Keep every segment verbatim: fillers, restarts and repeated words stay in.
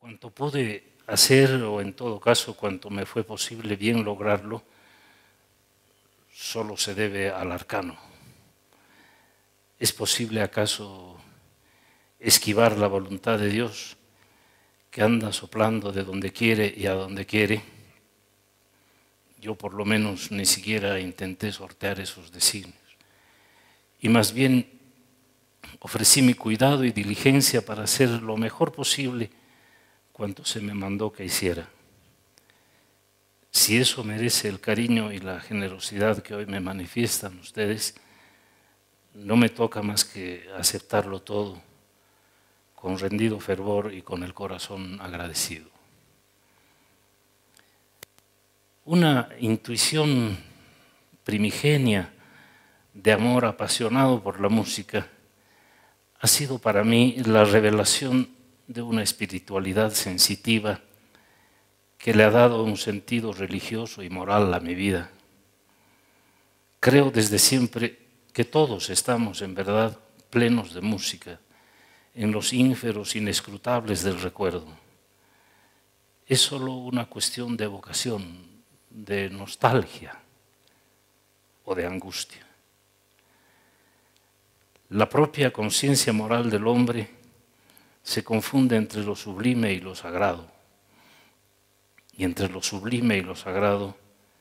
Cuanto pude hacer, o en todo caso, cuanto me fue posible bien lograrlo, solo se debe al arcano. ¿Es posible acaso esquivar la voluntad de Dios que anda soplando de donde quiere y a donde quiere? Yo por lo menos ni siquiera intenté sortear esos designios. Y más bien ofrecí mi cuidado y diligencia para hacer lo mejor posible cuanto se me mandó que hiciera. Si eso merece el cariño y la generosidad que hoy me manifiestan ustedes, no me toca más que aceptarlo todo con rendido fervor y con el corazón agradecido. Una intuición primigenia de amor apasionado por la música ha sido para mí la revelación de una espiritualidad sensitiva que le ha dado un sentido religioso y moral a mi vida. Creo desde siempre que todos estamos en verdad plenos de música, en los ínferos inescrutables del recuerdo. Es solo una cuestión de vocación, de nostalgia o de angustia. La propia conciencia moral del hombre se confunde entre lo sublime y lo sagrado. Y entre lo sublime y lo sagrado,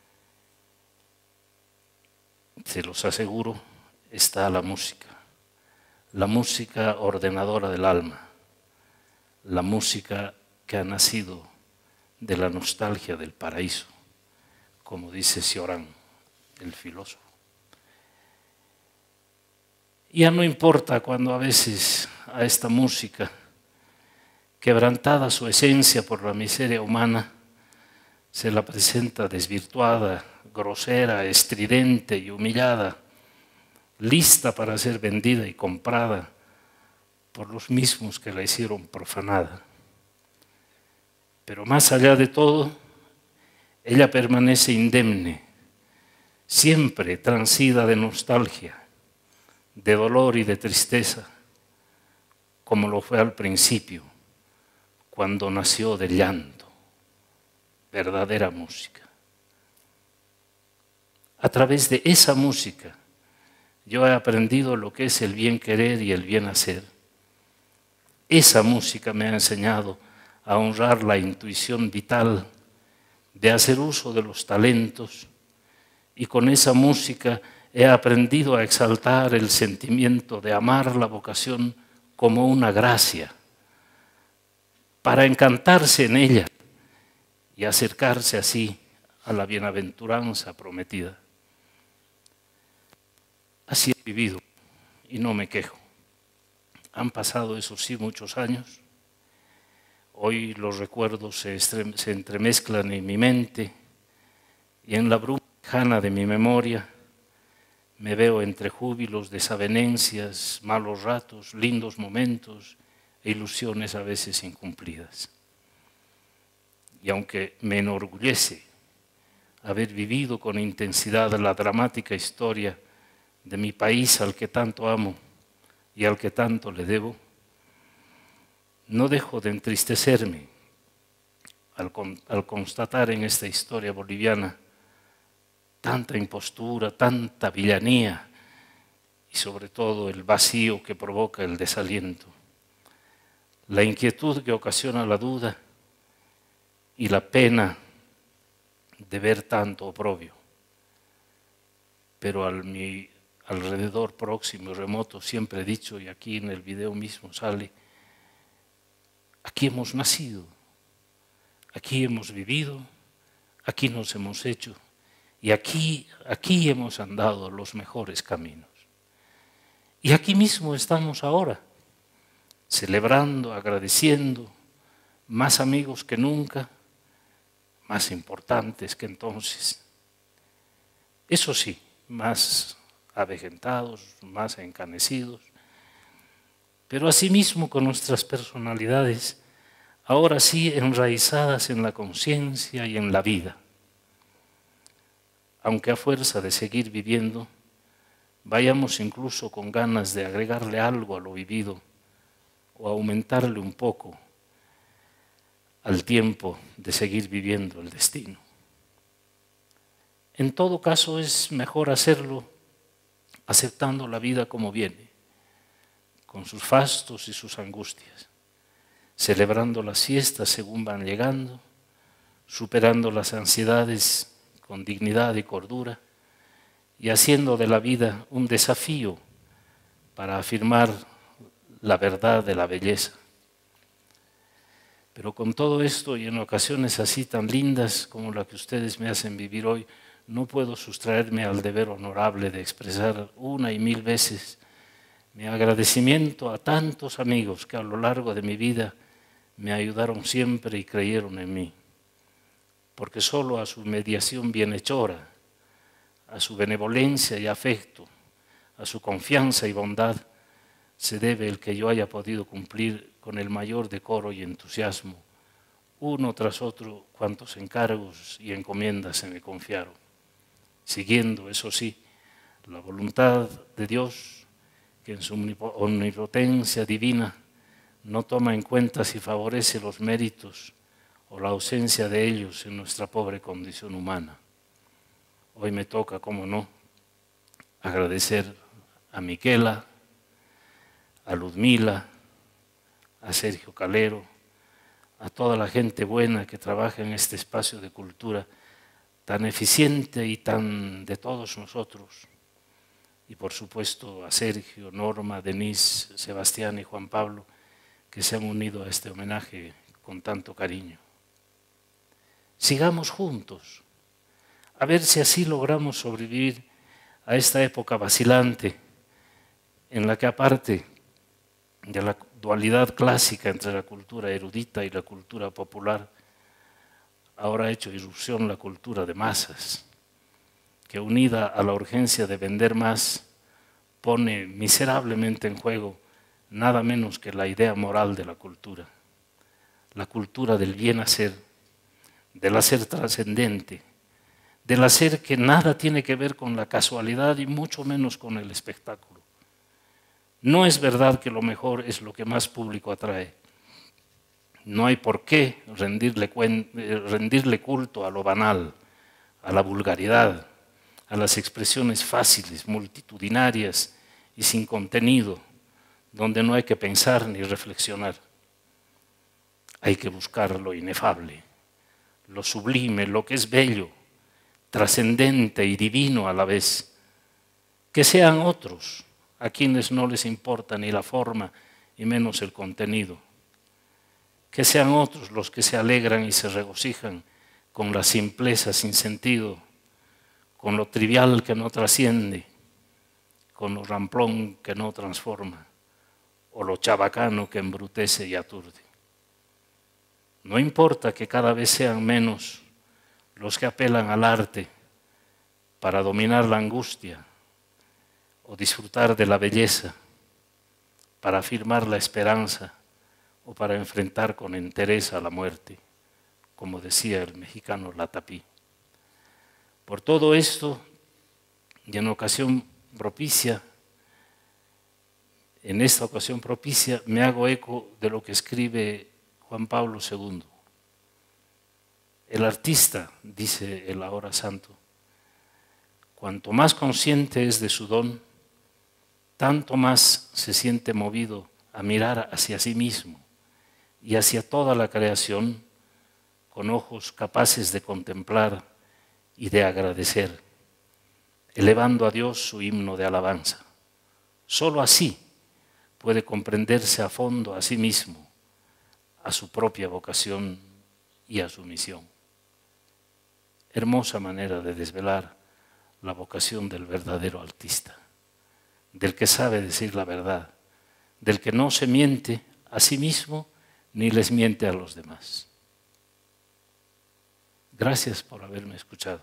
se los aseguro, está la música. La música ordenadora del alma. La música que ha nacido de la nostalgia del paraíso, como dice Cioran, el filósofo. Ya no importa cuando a veces a esta música, quebrantada su esencia por la miseria humana, se la presenta desvirtuada, grosera, estridente y humillada, lista para ser vendida y comprada por los mismos que la hicieron profanada. Pero más allá de todo, ella permanece indemne, siempre transida de nostalgia, de dolor y de tristeza, como lo fue al principio, cuando nació del llanto, verdadera música. A través de esa música yo he aprendido lo que es el bien querer y el bien hacer. Esa música me ha enseñado a honrar la intuición vital, de hacer uso de los talentos, y con esa música he aprendido a exaltar el sentimiento de amar la vocación como una gracia, para encantarse en ella y acercarse así a la bienaventuranza prometida. Así he vivido y no me quejo. Han pasado, eso sí, muchos años. Hoy los recuerdos se, se entremezclan en mi mente y en la bruma lejana de mi memoria me veo entre júbilos, desavenencias, malos ratos, lindos momentos e ilusiones a veces incumplidas. Y aunque me enorgullece haber vivido con intensidad la dramática historia de mi país al que tanto amo y al que tanto le debo, no dejo de entristecerme al, con, al constatar en esta historia boliviana tanta impostura, tanta villanía y sobre todo el vacío que provoca el desaliento, la inquietud que ocasiona la duda y la pena de ver tanto oprobio. Pero al mi alrededor próximo y remoto siempre he dicho, y aquí en el video mismo sale, aquí hemos nacido, aquí hemos vivido, aquí nos hemos hecho y aquí, aquí hemos andado los mejores caminos. Y aquí mismo estamos ahora, celebrando, agradeciendo, más amigos que nunca, más importantes que entonces. Eso sí, más avejentados, más encanecidos, pero asimismo con nuestras personalidades, ahora sí enraizadas en la conciencia y en la vida. Aunque a fuerza de seguir viviendo, vayamos incluso con ganas de agregarle algo a lo vivido o aumentarle un poco al tiempo de seguir viviendo el destino. En todo caso es mejor hacerlo aceptando la vida como viene, con sus fastos y sus angustias, celebrando las fiestas según van llegando, superando las ansiedades con dignidad y cordura y haciendo de la vida un desafío para afirmar la verdad de la belleza. Pero con todo esto y en ocasiones así tan lindas como la que ustedes me hacen vivir hoy, no puedo sustraerme al deber honorable de expresar una y mil veces mi agradecimiento a tantos amigos que a lo largo de mi vida me ayudaron siempre y creyeron en mí, porque solo a su mediación bienhechora, a su benevolencia y afecto, a su confianza y bondad, se debe el que yo haya podido cumplir con el mayor decoro y entusiasmo, uno tras otro, cuantos encargos y encomiendas se me confiaron, siguiendo, eso sí, la voluntad de Dios, que en su omnipotencia divina no toma en cuenta si favorece los méritos o la ausencia de ellos en nuestra pobre condición humana. Hoy me toca, cómo no, agradecer a Miquela, a Ludmila, a Sergio Calero, a toda la gente buena que trabaja en este espacio de cultura tan eficiente y tan de todos nosotros. Y por supuesto a Sergio, Norma, Denise, Sebastián y Juan Pablo, que se han unido a este homenaje con tanto cariño. Sigamos juntos, a ver si así logramos sobrevivir a esta época vacilante en la que, aparte de la dualidad clásica entre la cultura erudita y la cultura popular, ahora ha hecho irrupción la cultura de masas, que unida a la urgencia de vender más, pone miserablemente en juego nada menos que la idea moral de la cultura, la cultura del bien hacer, del hacer trascendente, del hacer que nada tiene que ver con la casualidad y mucho menos con el espectáculo. No es verdad que lo mejor es lo que más público atrae. No hay por qué rendirle, rendirle culto a lo banal, a la vulgaridad, a las expresiones fáciles, multitudinarias y sin contenido, donde no hay que pensar ni reflexionar. Hay que buscar lo inefable, lo sublime, lo que es bello, trascendente y divino a la vez. Que sean otros a quienes no les importa ni la forma y menos el contenido. Que sean otros los que se alegran y se regocijan con la simpleza sin sentido, con lo trivial que no trasciende, con lo ramplón que no transforma, o lo chabacano que embrutece y aturde. No importa que cada vez sean menos los que apelan al arte para dominar la angustia o disfrutar de la belleza, para afirmar la esperanza o para enfrentar con entereza la muerte, como decía el mexicano Latapí. Por todo esto, y en ocasión propicia, en esta ocasión propicia, me hago eco de lo que escribe Juan Pablo segundo. El artista, dice el ahora santo, cuanto más consciente es de su don, tanto más se siente movido a mirar hacia sí mismo y hacia toda la creación con ojos capaces de contemplar y de agradecer, elevando a Dios su himno de alabanza. Solo así puede comprenderse a fondo a sí mismo, a su propia vocación y a su misión. Hermosa manera de desvelar la vocación del verdadero artista, del que sabe decir la verdad, del que no se miente a sí mismo ni les miente a los demás. Gracias por haberme escuchado.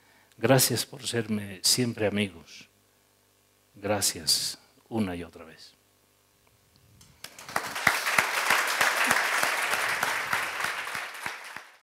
Gracias por serme siempre amigos. Gracias una y otra vez.